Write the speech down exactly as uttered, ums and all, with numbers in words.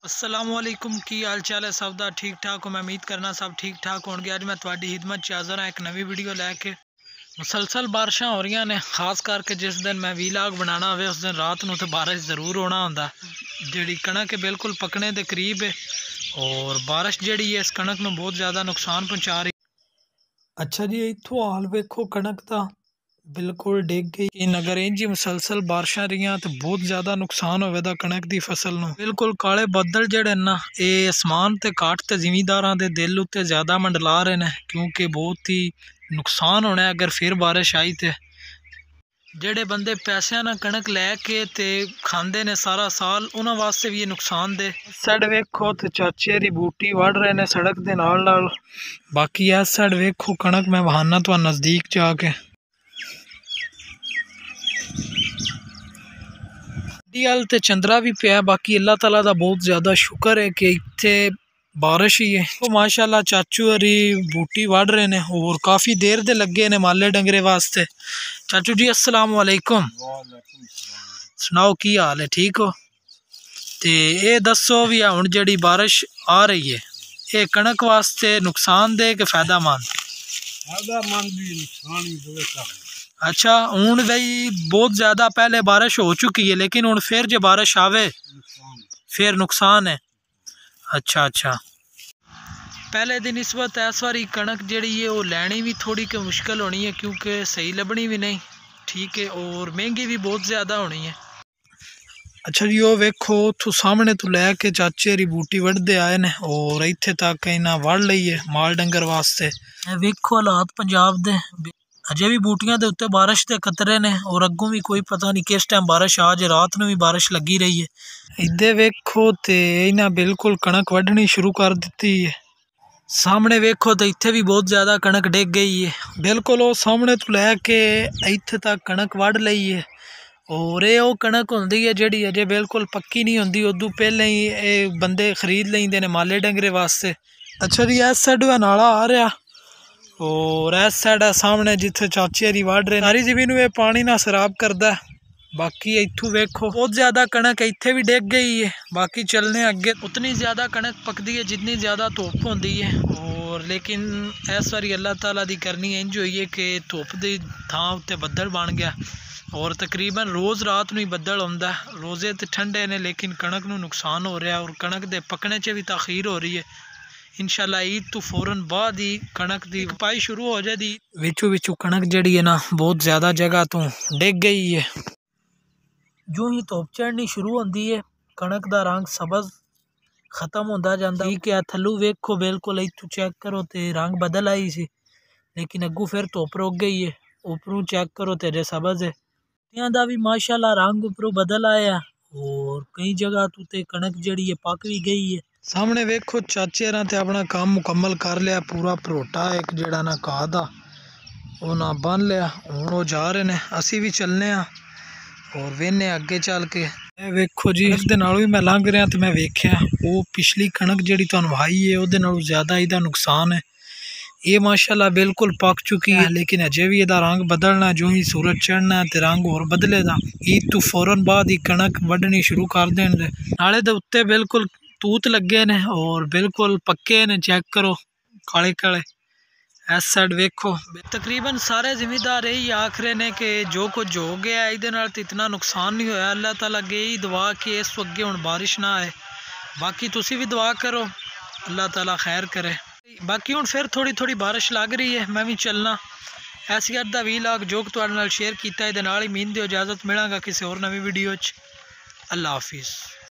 असलामुअलैकुम की हाल चाल है सब दा ठीक ठाक हो। मैं उम्मीद करना सब ठीक ठाक होंगे। अज मैं थोड़ी खिदमत च हाज़र हाँ एक नवी वीडियो लैके। मुसलसल बारिशां हो रही ने, खास करके जिस दिन मैं वीलाग बनाना हो उस दिन रात को तो बारिश जरूर होना होंदा। जी कणक है बिल्कुल पकने के करीब है और बारिश जी है इस कणक में बहुत ज़्यादा नुकसान पहुँचा रही। अच्छा जी इतों हाल वेखो कणक का बिल्कुल डिग गई। अगर इंज मुसलसल बारिशां रही तो बहुत ज़्यादा नुकसान होगा कणक की फसल नूं। बिल्कुल काले बदल जड़े ना ये आसमान ते काट ते जिमींदारां दे दिल उत्ते ज़्यादा मंडला रहे हैं, क्योंकि बहुत ही नुकसान होना है अगर फिर बारिश आई तो। जेडे बंदे पैसों ना कणक लैके ते खांदे ने सारा साल उन्होंने वास्ते भी ये नुकसान दे। साइड वेखो तो चाचे दी बूटी वढ़ रहे ने सड़क के नाल नाल। बाकी इस साइड वेखो कणक मैं बहाना तो नज़दीक जाके अल ते चंद्रा भी पिया। बाकी अल्लाह ताला दा बहुत ज़्यादा शुक्र है कि इत्थे बारिश ही है। तो माशाल्लाह चाचू हरी बूटी वढ़ रहे ने और काफ़ी देर दे लगे ने माले डंगरे वास्ते। चाचू जी अस्सलाम वालेकुम, सुनाओ की हाल है, ठीक हो? ते ये दसो भी हुण जिहड़ी बारिश आ रही है ये कणक वास्ते नुकसान दे कि फायदामंद? फायदामंद भी नुकसान भी। अच्छा हूँ बई बहुत ज़्यादा पहले बारिश हो चुकी है लेकिन हूँ फिर जो बारिश आवे फिर नुकसान है। अच्छा अच्छा पहले दिन इस वक्त इस बारी कणक जी है वो लैनी भी थोड़ी के मुश्किल होनी है क्योंकि सही लभनी भी नहीं, ठीक है, और महंगी भी बहुत ज़्यादा होनी है। अच्छा जी वो वेखो उतो सामने तो लैके चाचे री बूटी वढ़ते आए ने और इत्थे तक इन्हें वढ़ ली है माल डंगर वास्ते। वेखो हालात पंजाब दे अजे भी बूटियां दे उत्ते बारिश के खतरे ने और अगों भी कोई पता नहीं किस टाइम बारिश आ जाए। रात में भी बारिश लगी रही है। इधे वेखो तो इन्हें बिल्कुल कणक वढ़नी शुरू कर दी है। सामने वेखो तो इत्थे भी बहुत ज़्यादा कणक डिग गई है। बिल्कुल वो सामने तो लैके इत्थे तक कणक वढ़ ली है और ये वो कणक होंदी है जिहड़ी अजे बिल्कुल पक्की नहीं होंदी, उदू पहले ही ये बंदे खरीद लेंदे ने माले डंगरे वास्ते। अच्छा जी इस साइड नाला आ रहा और इस साइड सामने जिथे चाचे दी वढ़ रहे सारी जमीन में पानी ना सराब करदा। बाकी इतों वेखो बहुत ज़्यादा कणक इत्थे भी डिग गई है। बाकी चलने अगे उतनी ज़्यादा कणक पकदी है जितनी ज़्यादा धुप होंदी है, और लेकिन इस बारी अल्लाह ताला दी करनी इंज हुई है कि धुप दी थां उत्ते बदल बन गया और तकरीबन रोज़ रात नूं ही बदल आउंदा। रोज़े तो ठंडे ने लेकिन कणक नूं नुकसान हो रहा और कणक दे पकने च भी ताखीर हो रही है। इंशाल्लाह ईद तो फौरन बाद ही कणक की कपाई शुरू हो जाएगी। विचों विचों कणक जड़ी है ना बहुत ज़्यादा जगह तो डिग गई है। जो ही धुप चढ़नी शुरू होती है कणक का रंग सबज खत्म होता जाता। ठीक है थल्लू वेखो बिल्कुल इतों चेक करो तो रंग बदल आई सी लेकिन अगू फिर धुप रुक गई है। उपरों चेक करो तो अजे सबज है। का भी माशाल्लाह रंग उपरों बदल आया और कई जगह तो ते कणक जड़ी है पक भी गई है। सामने वेखो चाचे ते अपना काम मुकम्मल कर लिया पूरा भरोटा एक जड़ा ना घाह दा वो ना बन लिया। हुण वो जा रहे ने असी भी चलने और वेने अगे चल के वेखो जी इस दे नालों भी मैं लंघ रहा तो मैं वेख्या वो पिछली कणक जी तुहानूं वाही है उहदे नालों ज़्यादा इहदा नुकसान है। ये माशाल्लाह बिल्कुल पक चुकी है लेकिन अजे भी इहदा रंग बदलना, जो ही सूरज चढ़ना तो रंग होर बदलेगा। ईद तो फौरन बाद ही कणक वढ़नी शुरू कर देण दे। नाले दे उत्ते बिल्कुल तूत लगे ने और बिल्कुल पक्के ने, चेक करो काले काले। इस साइड वेखो तकरीबन सारे जिमीदार यही आख रहे ने कि जो कुछ हो गया इहदे नाल तो इतना नुकसान नहीं होया। अल्लाह ताला अगे यही दुआ कि इस अगे हुण बारिश ना आए। बाकी तुसी भी दुआ करो अल्लाह ताला खैर करे। बाकी हुण फिर थोड़ी थोड़ी बारिश लग रही है। मैं भी चलना ऐसी अद्धा वीलाग जो कि तुहाडे नाल शेयर कीता इहदे नाल ही मीन दी इजाजत मिलांगा किसी होर नवी वीडियो च। अल्लाह हाफिज़।